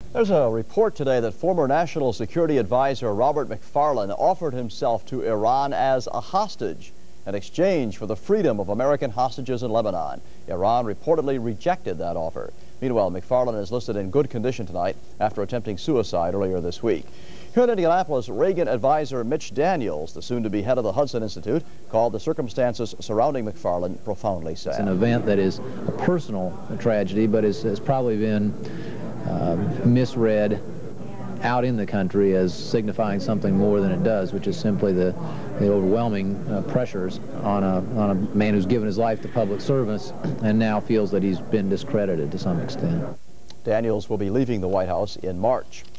There's a report today that former National Security Advisor Robert McFarlane offered himself to Iran as a hostage in exchange for the freedom of American hostages in Lebanon. Iran reportedly rejected that offer. Meanwhile, McFarlane is listed in good condition tonight after attempting suicide earlier this week. Here in Indianapolis, Reagan advisor Mitch Daniels, the soon-to-be head of the Hudson Institute, called the circumstances surrounding McFarlane profoundly sad. It's an event that is a personal tragedy, but has probably been misread out in the country as signifying something more than it does, which is simply the overwhelming pressures on a man who's given his life to public service and now feels that he's been discredited to some extent. Daniels will be leaving the White House in March.